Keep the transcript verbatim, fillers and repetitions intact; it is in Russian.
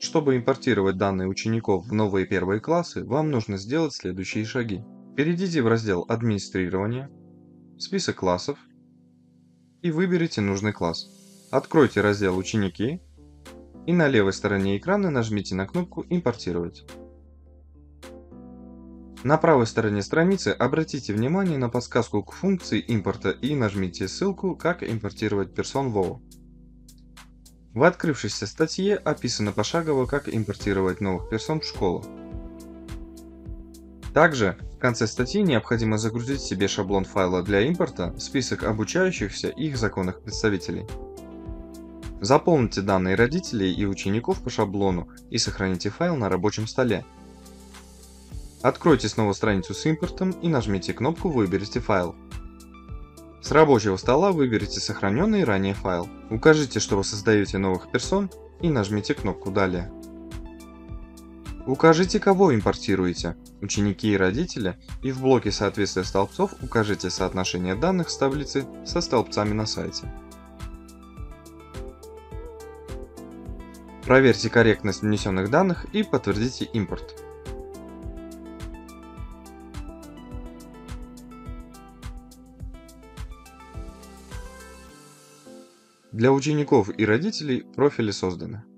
Чтобы импортировать данные учеников в новые первые классы, вам нужно сделать следующие шаги. Перейдите в раздел «Администрирование», «Список классов» и выберите нужный класс. Откройте раздел «Ученики» и на левой стороне экрана нажмите на кнопку «Импортировать». На правой стороне страницы обратите внимание на подсказку к функции импорта и нажмите ссылку «Как импортировать персон в оу». В открывшейся статье описано пошагово, как импортировать новых персон в школу. Также в конце статьи необходимо загрузить себе шаблон файла для импорта, список обучающихся и их законных представителей. Заполните данные родителей и учеников по шаблону и сохраните файл на рабочем столе. Откройте снова страницу с импортом и нажмите кнопку «Выберите файл». С рабочего стола выберите сохраненный ранее файл. Укажите, что вы создаете новых персон и нажмите кнопку «Далее». Укажите, кого импортируете – ученики и родители, и в блоке соответствия столбцов укажите соотношение данных с таблицы со столбцами на сайте. Проверьте корректность внесенных данных и подтвердите импорт. Для учеников и родителей профили созданы.